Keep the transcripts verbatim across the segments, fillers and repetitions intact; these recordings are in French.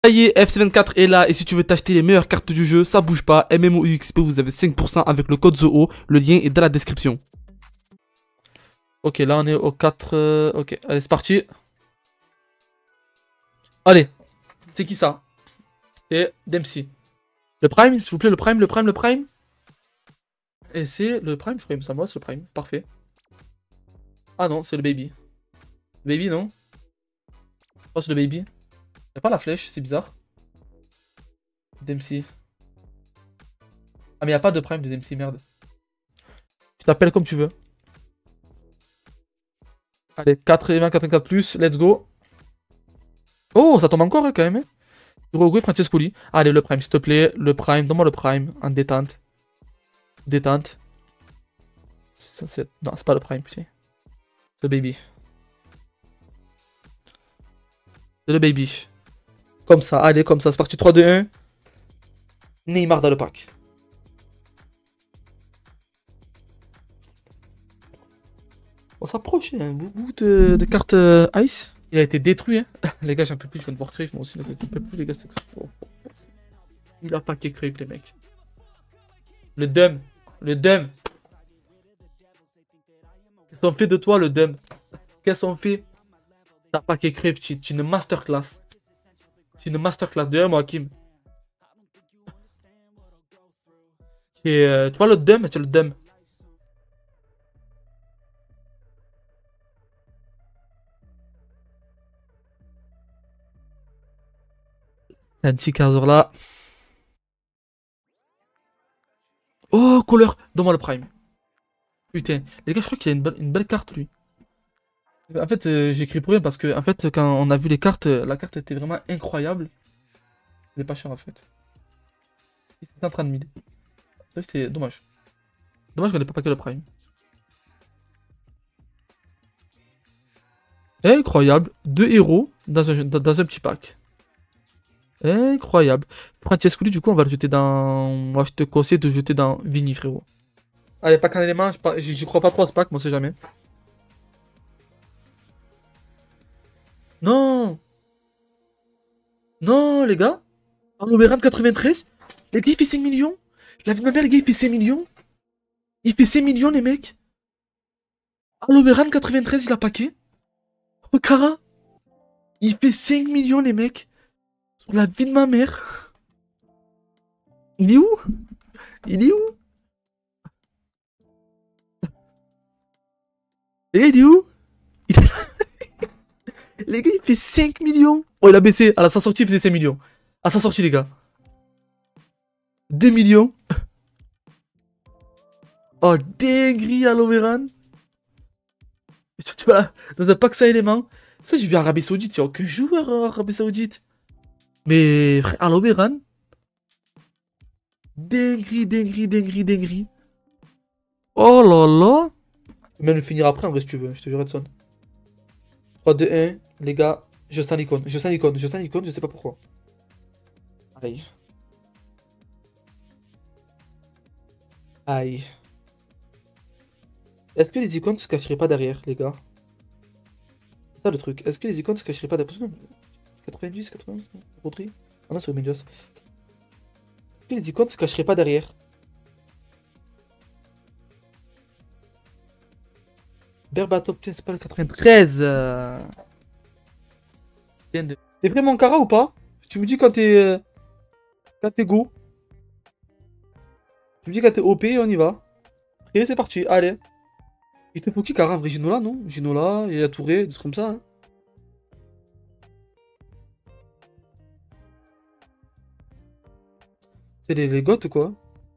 Ça y est, F C vingt-quatre est là et si tu veux t'acheter les meilleures cartes du jeu, ça bouge pas. M M O U X P, vous avez cinq pour cent avec le code ZOO. Le lien est dans la description. Ok, là on est au quatre. Euh, ok, allez, c'est parti. Allez, c'est qui ça? C'est Dempsey. Le Prime, s'il vous plaît, le Prime, le Prime, le Prime. Et c'est le Prime, je crois, ça moi, c'est le Prime. Parfait. Ah non, c'est le Baby. Baby, non? Oh, c'est le Baby. Y'a pas la flèche, c'est bizarre. Dempsey. Ah, mais y'a pas de Prime de Dempsey, merde. Tu t'appelles comme tu veux. Allez, quatre-vingts quatre-vingt-quatre plus, let's go. Oh, ça tombe encore hein, quand même. Hein. Uruguay, Francescoli. Allez, le Prime, s'il te plaît. Le Prime, donne-moi le Prime. En détente. Détente. Ça, c'est... Non, c'est pas le Prime, putain. C'est le Baby. C'est le Baby. Comme ça, allez, comme ça, c'est parti. trois, deux, un. Neymar dans le pack. On s'approche, il y a un bout de, de cartes euh, Ice. Il a été détruit, hein. Les gars, j'en peux plus, je viens de voir Crave, moi aussi, j'en peux plus, les gars. Oh. Il a packé Crave, les mecs. Le Dum. Le Dum. Qu'est-ce qu'on fait de toi, le Dum? Qu'est-ce qu'on fait? T'as packé Crave, tu es une masterclass. C'est une masterclass. Derrière moi, Kim. Et, euh, tu vois le Dum? C'est le Dum. Un petit Kazor là. Oh, couleur. Donne-moi le Prime. Putain. Les gars, je crois qu'il a une, be une belle carte, lui. En fait, euh, j'ai écrit pour rien parce que, en fait, quand on a vu les cartes, euh, la carte était vraiment incroyable. Elle est pas chère, en fait. C'était en train de mid. C'était dommage. Dommage qu'on n'ait pas packé le Prime. Incroyable. Deux héros dans un, dans, dans un petit pack. Incroyable. Francescoli, du coup, on va le jeter dans... Moi, je te conseille de jeter dans Vini, frérot. Allez, pack en élément, j'y crois pas trop à ce pack, mais on sait jamais. Non. Non, les gars. En Oberan quatre-vingt-treize. Les gars, il fait cinq millions. La vie de ma mère, les gars, il fait cinq millions. Il fait cinq millions, les mecs. En Oberan quatre-vingt-treize, il a packé. Oh, Cara. Il fait cinq millions, les mecs. Sur la vie de ma mère. Il est où? Il est où? Les gars, il est où? Il est là. Les gars, il fait cinq millions. Oh, il a baissé. À sa sortie, il faisait cinq millions. À sa sortie, les gars. deux millions. Oh, dinguerie à l'Overan. Tu vois, dans un pack ça élément. Ça, j'ai vu Arabie Saoudite. Il n'y a aucun joueur en Arabie Saoudite. Mais, frère, à l'Overan. Dinguerie, dinguerie, dinguerie, dinguerie. Oh là là. Je peux même le finir après, en vrai, si tu veux. Je te jure, Edson. trois, deux, un. Les gars, je sens l'icône. Je sens l'icône. Je sens l'icône, je sais pas pourquoi. Aïe. Aïe. Est-ce que les icônes se cacheraient pas derrière, les gars? C'est ça le truc. Est-ce que les icônes se cacheraient pas derrière? quatre-vingt-dix, quatre-vingt-onze, Rodri. Ah non, c'est Remedios. Est-ce que les icônes se cacheraient pas derrière? Berbatov, putain, c'est pas le quatre-vingt-treize. Euh... T'es vraiment Cara ou pas? Tu me dis quand t'es... Euh... Quand t'es go. Tu me dis quand t'es O P, on y va. Et c'est parti, allez. Il te faut qui, Cara? Vrai, Ginola, non? Ginola, il y a Touré, des trucs comme ça. Hein. C'est les, les goths, quoi.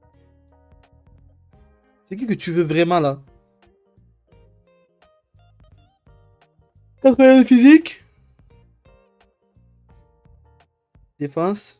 C'est qui que tu veux vraiment, là? quatre-vingts physique. Défense.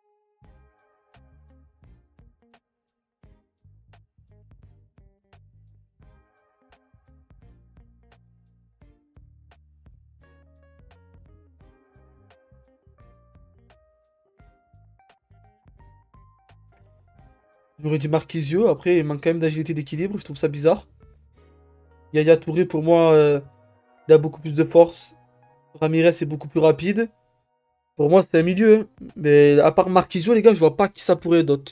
J'aurais dit Marquisio, après il manque quand même d'agilité d'équilibre, je trouve ça bizarre. Yaya Touré pour moi, euh, il a beaucoup plus de force. Ramirez est beaucoup plus rapide. Pour moi, c'est un milieu. Hein. Mais à part Marquisio, les gars, je vois pas qui ça pourrait être d'autre.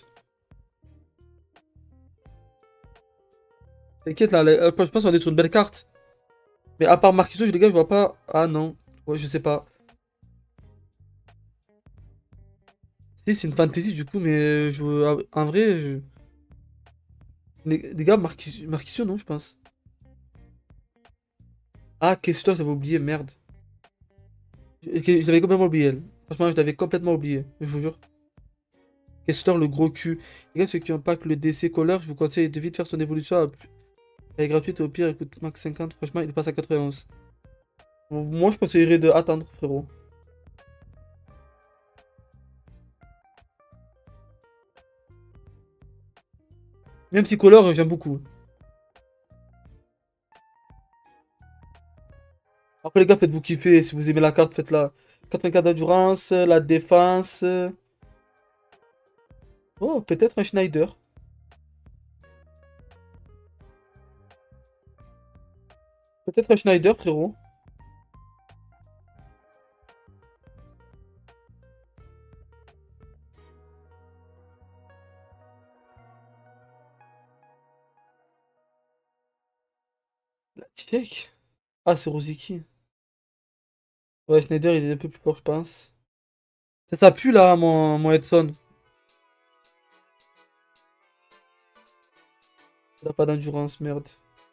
T'inquiète, là, je pense qu'on est sur une belle carte. Mais à part Marquisio, les gars, je vois pas. Ah non. Ouais, je sais pas. Si, c'est une fantasy du coup, mais je... en vrai, je... Les, les gars, Marquisio, Marquisio, non, je pense. Ah, Kessler, j'avais oublié, merde. Je, je l'avais complètement oublié, elle. Franchement, je l'avais complètement oublié, je vous jure. Kessler, le gros cul. Les gars, ceux qui ont pas que le D C Color, je vous conseille de vite faire son évolution. À... Elle est gratuite, au pire, elle coûte max cinquante. Franchement, il passe à quatre-vingt-onze. Moi, je conseillerais de attendre, frérot. Même si Color, j'aime beaucoup. Après, les gars, faites-vous kiffer. Si vous aimez la carte, faites-la. quatre-vingt-quatre d'endurance, la défense. Oh, peut-être un Schneider. Peut-être un Schneider, frérot. La check. Ah, c'est Rosicky. Ouais, Schneider, il est un peu plus fort, je pense. Ça, ça pue, là, mon, mon Edson. Il a pas d'endurance, merde.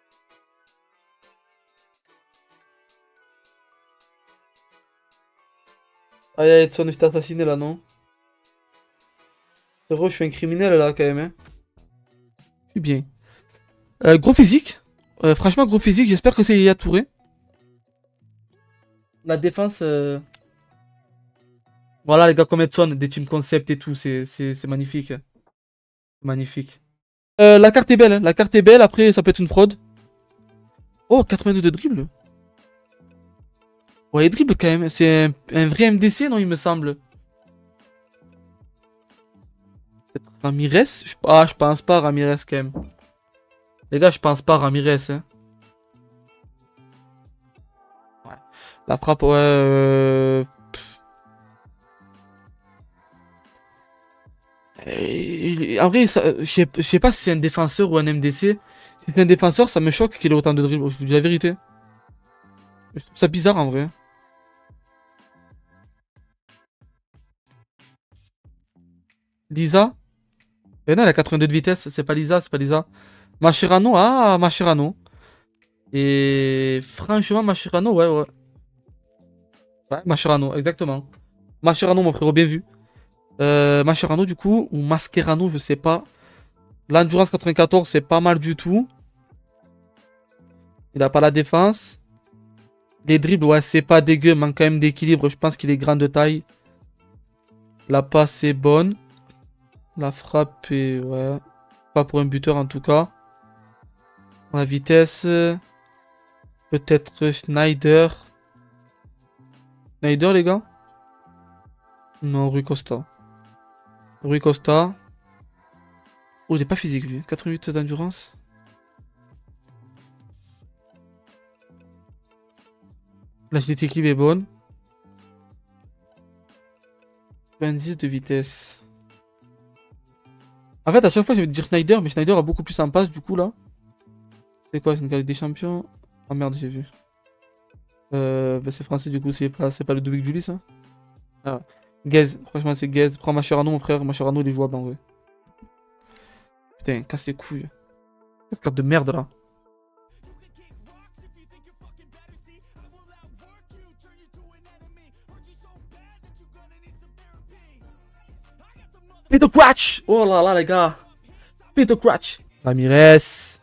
Ah, Edson, je t'ai assassiné, là, non? Frérot, je suis un criminel, là, quand même, hein. Je suis bien. Euh, gros physique. Euh, franchement, gros physique, j'espère que c'est Yaya Touré. La défense... euh, Voilà, les gars, comme Edson, des team concept et tout, c'est magnifique. Magnifique. Euh, la carte est belle, hein. La carte est belle, après, ça peut être une fraude. Oh, quatre-vingt-deux de dribble. Ouais, il dribble quand même. C'est un, un vrai M D C, non, il me semble. Ramirez je... Ah, je pense pas Ramirez quand même. Les gars, je pense pas Ramirez. Hein. Ouais. La frappe, ouais. Euh... Et... En vrai, ça... je sais... sais pas si c'est un défenseur ou un M D C. Si c'est un défenseur, ça me choque qu'il ait autant de dribble. Je vous dis la vérité. Je trouve ça bizarre en vrai. Lisa. Eh non, elle a quatre-vingt-deux de vitesse. C'est pas Lisa, c'est pas Lisa. Mascherano, ah, Mascherano. Et franchement, Mascherano, ouais, ouais. Ouais, Mascherano, exactement. Mascherano, mon frérot, bien vu. Euh, Mascherano, du coup, ou Mascherano, je sais pas. L'endurance quatre-vingt-quatorze, c'est pas mal du tout. Il a pas la défense. Les dribbles, ouais, c'est pas dégueu, manque quand même d'équilibre. Je pense qu'il est grand de taille. La passe est bonne. La frappe est, ouais. Pas pour un buteur en tout cas. La vitesse. Peut-être Schneider. Schneider, les gars? Non, Rui Costa. Rui Costa. Oh, il est pas physique, lui. quatre-vingt-huit d'endurance. L'agilité équilibre est bonne. vingt-dix de vitesse. En fait, à chaque fois, je vais dire Schneider, mais Schneider a beaucoup plus en passe, du coup, là. C'est quoi? C'est une carte des champions? Oh merde, j'ai vu. Euh, bah, c'est français, du coup, c'est pas, pas le Ludovic Julie, ça? Ah, Gaze, franchement, c'est Gaze. Prends Mascherano, mon frère. Mascherano, il est jouable, en vrai. Putain, casse les couilles. Qu'est-ce carte de merde, là? Peter Crouch! Oh là là, les gars. Peter Crouch. Ramirez.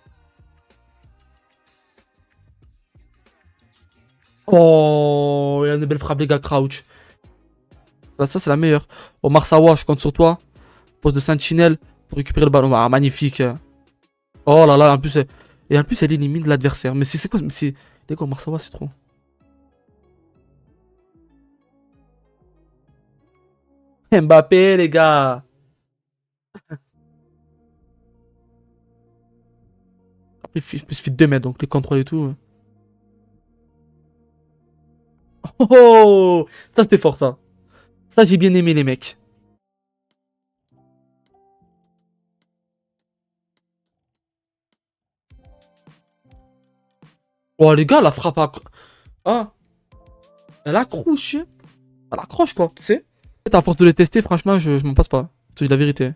Oh, il a une belle frappe, les gars, Crouch. Ça, ça c'est la meilleure. Oh, Marsawa, je compte sur toi. Poste de sentinelle pour récupérer le ballon. Ah, magnifique. Oh là là, en plus, elle... et en plus, elle élimine l'adversaire. Mais c'est quoi? C'est... Les gars, Marsawa, c'est trop. Mbappé, les gars. Après, il fait plus fit deux mètres, donc les contrôles et tout. Oh, ça c'était fort, ça. Ça, j'ai bien aimé, les mecs. Oh, les gars, la frappe à... Ah. Elle accroche. Elle accroche, quoi, tu sais. À force de les tester, franchement, je, je m'en passe pas. C'est la vérité.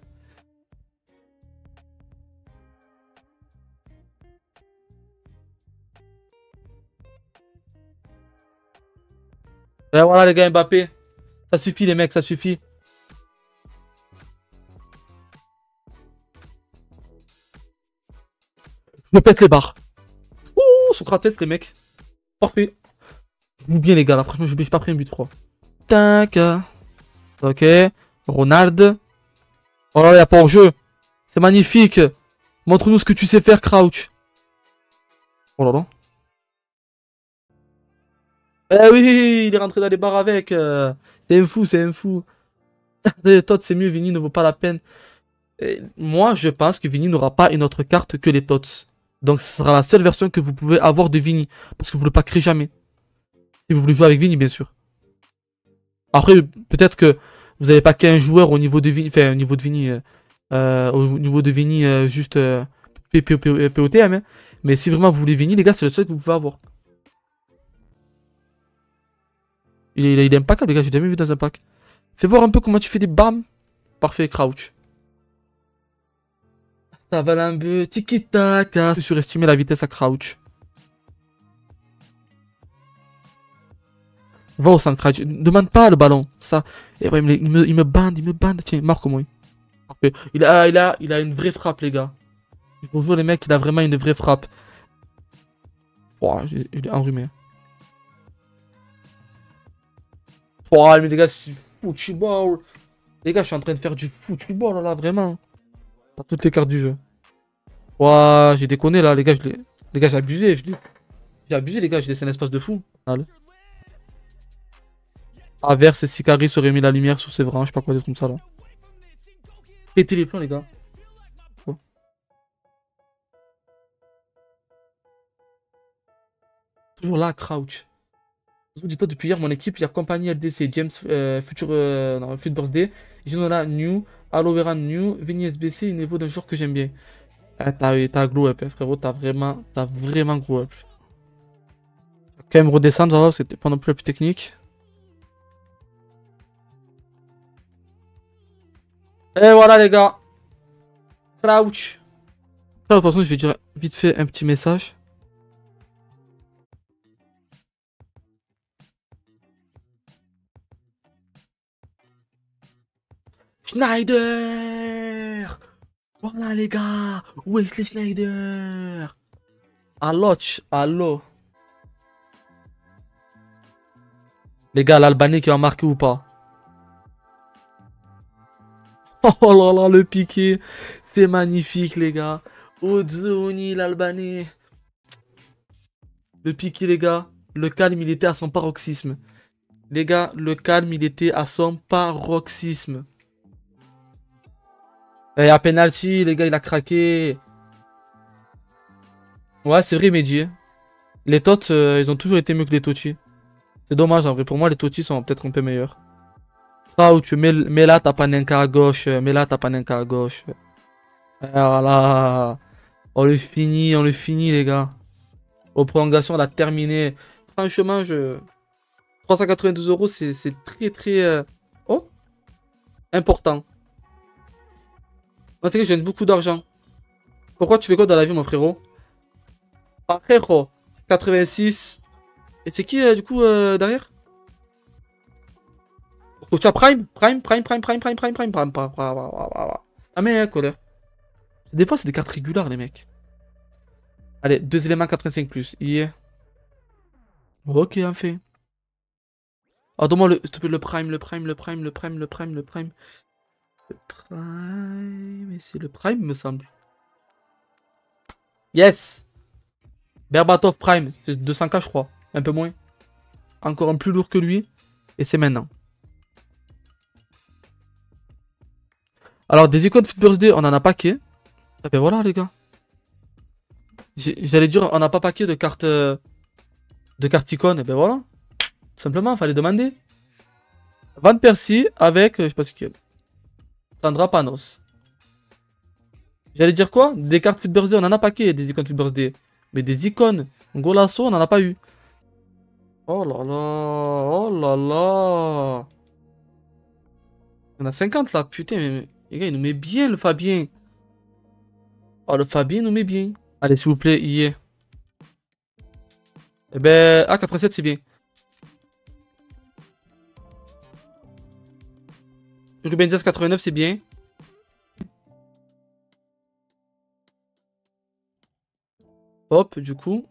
Et voilà, les gars, Mbappé. Ça suffit, les mecs, ça suffit. Je me pète les barres. Ouh, Socrates, les mecs. Parfait. Je joue bien, les gars, là. Franchement, je n'ai pas pris un but, froid. Tac. Ok. Ronald. Oh là là, il n'y a pas en jeu. C'est magnifique. Montre-nous ce que tu sais faire, Crouch. Oh là là. Eh oui, il est rentré dans les barres avec. Euh, c'est un fou, c'est un fou. Tots, c'est mieux, Vini ne vaut pas la peine. Et moi, je pense que Vini n'aura pas une autre carte que les Tots. Donc, ce sera la seule version que vous pouvez avoir de Vini. Parce que vous ne le packerez jamais. Si vous voulez jouer avec Vini, bien sûr. Après, peut-être que vous avez packé un joueur au niveau de Vini. Enfin, au niveau de Vini. Euh, euh, au niveau de Vini, euh, juste euh, P O T M. Hein. Mais si vraiment vous voulez Vini, les gars, c'est le seul que vous pouvez avoir. Il est, il est impeccable, les gars. J'ai jamais vu dans un pack. Fais voir un peu comment tu fais des bam. Parfait, Crouch. Ça va un peu. Tiki-taka. Surestimer la vitesse à Crouch. Va au centre. Ne demande pas le ballon. Ça. Et ouais, il, me, il me bande, il me bande. Tiens, marque-moi. Parfait. Il a, il, a, il a une vraie frappe, les gars. Bonjour, les mecs. Il a vraiment une vraie frappe. Oh, je, je l'ai enrhumé. Oh, mais les gars, c'est du football. Les gars, je suis en train de faire du football, là, là, vraiment. Pas toutes les cartes du jeu. Ouah, j'ai déconné, là, les gars. Je les gars, j'ai abusé. J'ai abusé, les gars. J'ai laissé un espace de fou. Allez. Averse et Sicari auraient mis la lumière sur ses bras. Je sais pas quoi dire comme ça, là. Pétez les plombs, les gars. Oh. Toujours là, Crouch. Je vous dis pas, depuis hier, mon équipe, il y a compagnie L D C, James, euh, Future, euh, non, Future Birthday, Ginola, New, Aloe Vera, New, Vini S B C, une niveau d'un joueur que j'aime bien. Ah, t'as glow up, hein, frérot, t'as vraiment, t'as vraiment glow up. Quand même redescendre, parce que c'était pas non plus la plus technique. Et voilà, les gars. Crouch. Là, de toute façon, je vais dire vite fait un petit message. Schneider! Voilà les gars! Wesley Schneider! Allo, allo. Les gars, l'Albanais qui va marquer ou pas? Oh là là, le piqué! C'est magnifique les gars! Ozoni, l'Albanais! Le piqué les gars! Le calme, il était à son paroxysme. Les gars, le calme, il était à son paroxysme. Et à penalty, les gars, il a craqué. Ouais, c'est vrai, Mehdi. Les Tots, euh, ils ont toujours été mieux que les Totti. C'est dommage, en vrai. Pour moi, les Totti sont peut-être un peu meilleurs. Crouch, mets, mets là ta panenka à gauche. Mets là ta panenka à gauche. Et voilà. On le finit, on le finit, les gars. Aux prolongations, on a terminé. Franchement, je... trois cent quatre-vingt-douze euros, c'est très, très... Euh... Oh, important. Tu sais que j'ai beaucoup d'argent. Pourquoi tu fais quoi dans la vie, mon frérot? Parejo, quatre-vingt-six. Et c'est qui, euh, du coup, euh, derrière? Ocha Prime? Prime, Prime, Prime, Prime, Prime, Prime, Prime, Prime, Prime, Ah, mais, colère. Des fois, c'est des cartes régulières, les mecs. Allez, deux éléments quatre-vingt-cinq plus. Yeah. Ok, en fait. Oh, donne-moi le, le Prime, le Prime, le Prime, le Prime, le Prime, le Prime. Le Prime... Et c'est le Prime, me semble. Yes! Berbatov Prime. C'est deux cents K, je crois. Un peu moins. Encore un plus lourd que lui. Et c'est maintenant. Alors, des icônes Foot Birthday, on en a paquet. Ah ben voilà, les gars. J'allais dire, on n'a pas paquet de cartes... De cartes icônes. Et ben voilà. Tout simplement, fallait demander. Van Persie avec, je sais pas ce qu'il y a. Sandra Panos. J'allais dire quoi? Des cartes Foot Birthday, on en a paquet des icônes Foot Birthday. Mais des icônes, Golasso, on en a pas eu. Oh là là, oh là là. On a cinquante là, putain, mais les gars, il nous met bien le Fabien. Oh, le Fabien nous met bien. Allez, s'il vous plaît, y est. Eh ben, ah, quatre-vingt-sept, c'est bien. Ruben Dias quatre-vingt-neuf, c'est bien. Hop, du coup.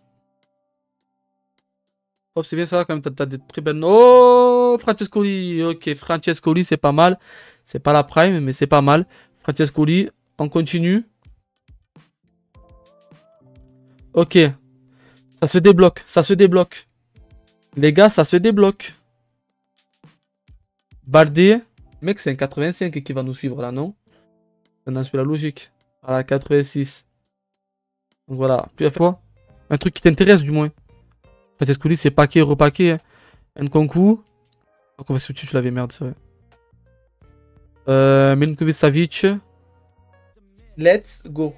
Hop, c'est bien ça, quand même, t'as des très belles... Oh, Francescoli. Ok, Francescoli, c'est pas mal. C'est pas la prime, mais c'est pas mal. Francescoli, on continue. Ok. Ça se débloque, ça se débloque. Les gars, ça se débloque. Baldé. Mec, c'est un quatre-vingt-cinq qui va nous suivre là, non? On a sur la logique. Voilà, quatre-vingt-six. Donc voilà, plus à fois. Un truc qui t'intéresse du moins. Francescoli, c'est paquet, repaquet. Hein. Nkunku. Donc on va se tuer, je l'avais merde, c'est vrai. Euh, Milinkovic Savic. Let's go.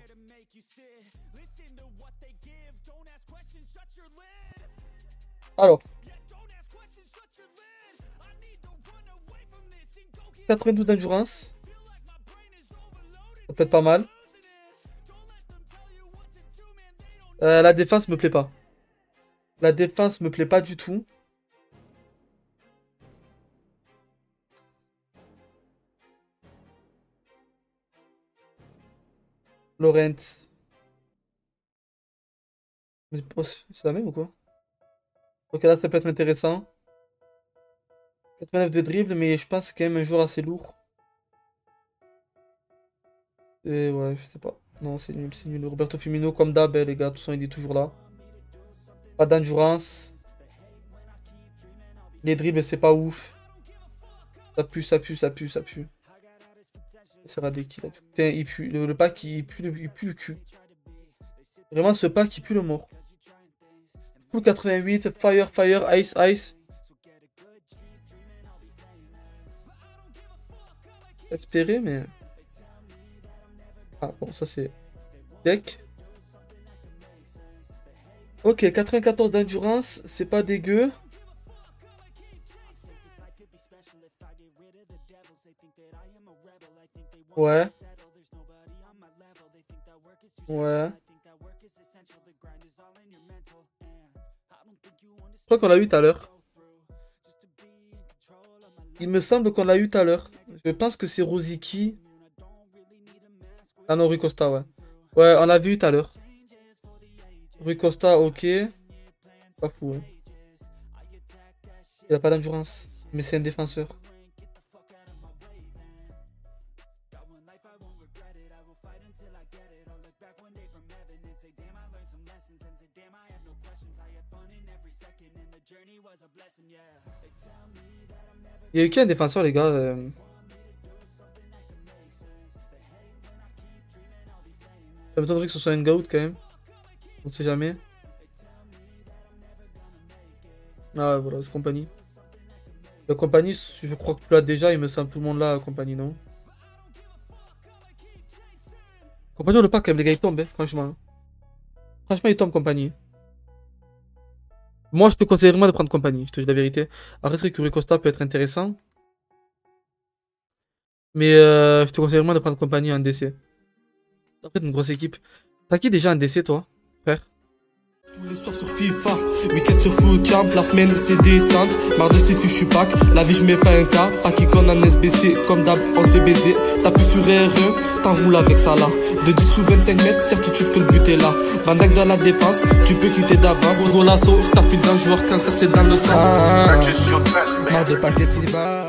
Alors. quatre-vingt-douze d'endurance. Ça peut être pas mal. Euh, la défense me plaît pas. La défense me plaît pas du tout. Laurent. C'est la même ou quoi? Ok, là ça peut être intéressant. quatre-vingt-neuf de dribble, mais je pense que c'est quand même un joueur assez lourd. Et ouais, je sais pas. Non, c'est nul, c'est nul. Roberto Firmino, comme d'hab, les gars, tout ça, il est toujours là. Pas d'endurance. Les dribbles, c'est pas ouf. Ça pue, ça pue, ça pue, ça pue. Ça va des kills là. Putain, il pue. Le, le pack, il pue, le, il pue le cul. Vraiment, ce pack, il pue le mort. Full quatre-vingt-huit, Fire, Fire, Ice, Ice. Espérer, mais... Ah bon, ça c'est... Deck. Ok, quatre-vingt-quatorze d'endurance, c'est pas dégueu. Ouais. Ouais. Je crois qu'on l'a eu tout à l'heure. Il me semble qu'on l'a eu tout à l'heure. Je pense que c'est Rosicky. Ah non, Rui Costa, ouais. Ouais, on l'a vu tout à l'heure. Rui Costa, ok. Pas fou, hein. Il a pas d'endurance. Mais c'est un défenseur. Il y a eu qu'un défenseur, les gars. Euh... Ça m'étonnerait que ce soit un goat quand même. On sait jamais. Ah voilà, c'est compagnie. La compagnie, je crois que tu l'as déjà, il me semble tout le monde là, compagnie, non? Compagnie, on le pas quand même, les gars, ils tombent, hein, franchement. Franchement, ils tombent, compagnie. Moi, je te conseille vraiment de prendre compagnie, je te dis la vérité. Après, c'est vrai que Rui Costa peut être intéressant. Mais euh, je te conseille vraiment de prendre compagnie en D C. Après, une grosse équipe. T'as qui déjà en D C, toi, frère? Tous les soirs sur FIFA, week-end sur Footcamp, la semaine c'est détente. Marre de ces fichus packs, la vie je mets pas un cas. Pas qui qu'on en S B C, comme d'hab on se fait baiser. T'appuies sur R un, t'enroules avec ça là. De dix ou vingt-cinq mètres, certitude que le but est là. Van Dijk dans la défense, tu peux quitter d'avance. Golasso, t'as plus d'un joueur, cancer c'est dans le sang. Marre de paquets Silva.